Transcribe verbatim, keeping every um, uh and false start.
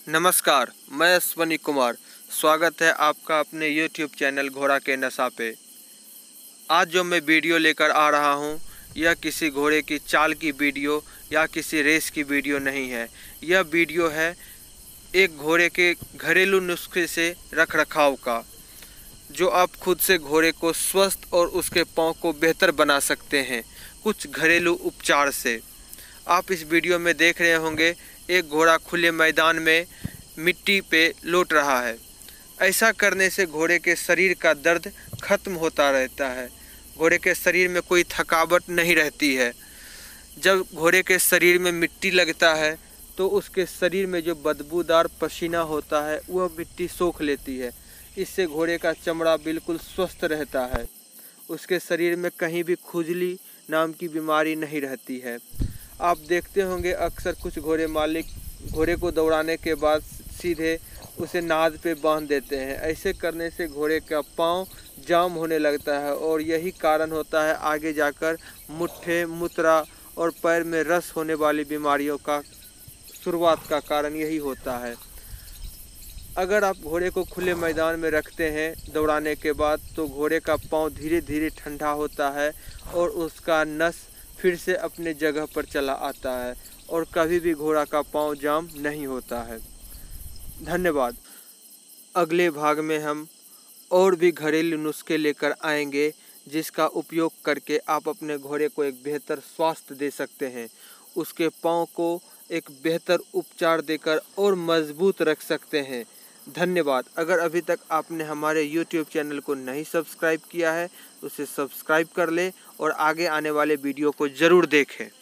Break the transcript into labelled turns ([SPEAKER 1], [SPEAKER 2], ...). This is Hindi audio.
[SPEAKER 1] नमस्कार, मैं अश्वनी कुमार। स्वागत है आपका अपने यूट्यूब चैनल घोड़ा के नशा पे। आज जो मैं वीडियो लेकर आ रहा हूँ, यह किसी घोड़े की चाल की वीडियो या किसी रेस की वीडियो नहीं है। यह वीडियो है एक घोड़े के घरेलू नुस्खे से रख रखाव का, जो आप खुद से घोड़े को स्वस्थ और उसके पाँव को बेहतर बना सकते हैं कुछ घरेलू उपचार से। आप इस वीडियो में देख रहे होंगे एक घोड़ा खुले मैदान में मिट्टी पे लौट रहा है। ऐसा करने से घोड़े के शरीर का दर्द खत्म होता रहता है। घोड़े के शरीर में कोई थकावट नहीं रहती है। जब घोड़े के शरीर में मिट्टी लगता है तो उसके शरीर में जो बदबूदार पसीना होता है वह मिट्टी सोख लेती है। इससे घोड़े का चमड़ा बिल्कुल स्वस्थ रहता है। उसके शरीर में कहीं भी खुजली नाम की बीमारी नहीं रहती है। आप देखते होंगे अक्सर कुछ घोड़े मालिक घोड़े को दौड़ाने के बाद सीधे उसे नाद पे बांध देते हैं। ऐसे करने से घोड़े का पाँव जाम होने लगता है और यही कारण होता है आगे जाकर मुट्ठे, मुत्रा और पैर में रस होने वाली बीमारियों का शुरुआत का कारण यही होता है। अगर आप घोड़े को खुले मैदान में रखते हैं दौड़ाने के बाद, तो घोड़े का पाँव धीरे धीरे ठंडा होता है और उसका नस फिर से अपने जगह पर चला आता है और कभी भी घोड़ा का पाँव जाम नहीं होता है। धन्यवाद। अगले भाग में हम और भी घरेलू नुस्खे लेकर आएंगे, जिसका उपयोग करके आप अपने घोड़े को एक बेहतर स्वास्थ्य दे सकते हैं। उसके पाँव को एक बेहतर उपचार देकर और मजबूत रख सकते हैं। धन्यवाद। अगर अभी तक आपने हमारे यूट्यूब चैनल को नहीं सब्सक्राइब किया है, उसे सब्सक्राइब कर लें और आगे आने वाले वीडियो को ज़रूर देखें।